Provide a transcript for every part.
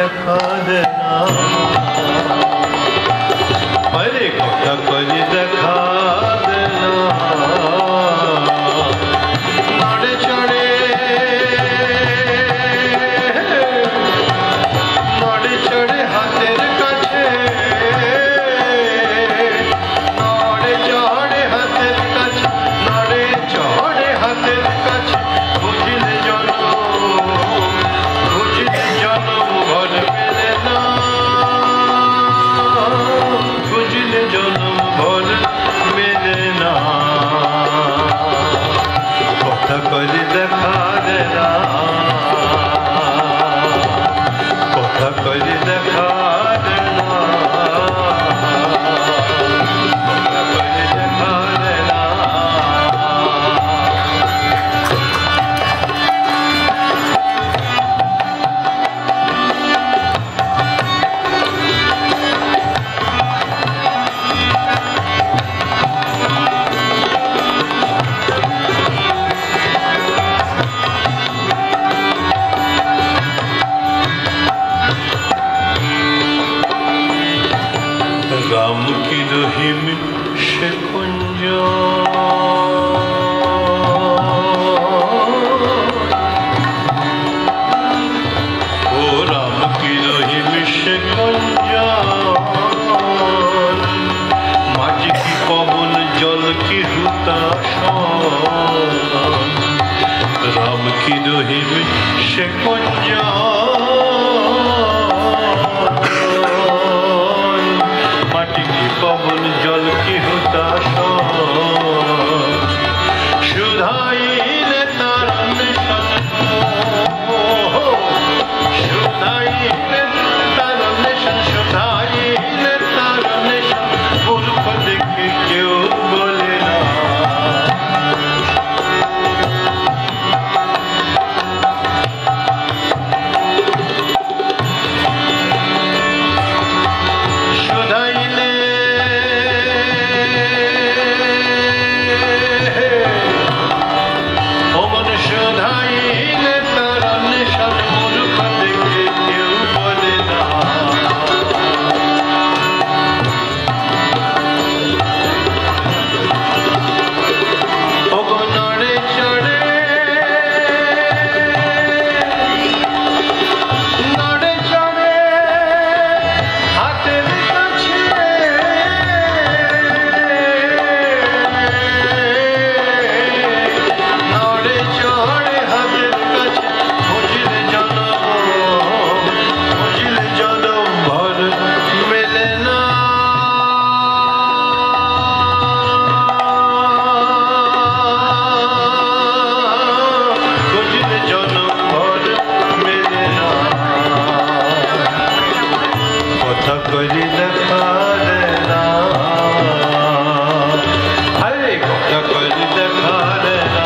দেখা দেনা আরে কথা করি দেখা দেনা নড়ে চড়ে হাতের কাছে নড়ে চড়ে হাতের কাছে নড়ে চড়ে হাতের কাছে বুঝলে জন্ম ভর মেলে না বুঝলে জন্ম ভর মেলে না কথা করে দেখা দেনা কথা করে দেখা দেনা কথা করে দেখা দেনা राम की रहीम से कुंज ओ राम की रहीम से कुंज माटी की पवन जल की हुतासन राम की रहीम से कुंज पवन जल की हुतासन शुधाइले तारन शुधाइले तारन शुधाइले तारन मूर्ख देखे क्यों बोले ना करी देखा देना हरे কথা करी देखा देना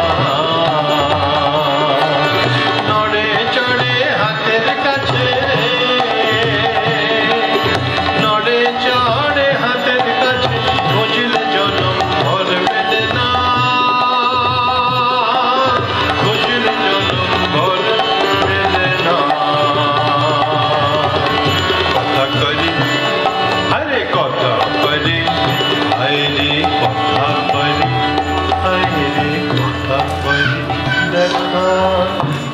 नड़े चढ़े हाथेर काछे नड़े चढ़े हाथेर काछे बुझले जन्म भर मेले ना बुझले जन्म भर मेले ना কথা करी हरे कथा करी हरे कथा करी हरे कथा करी देखा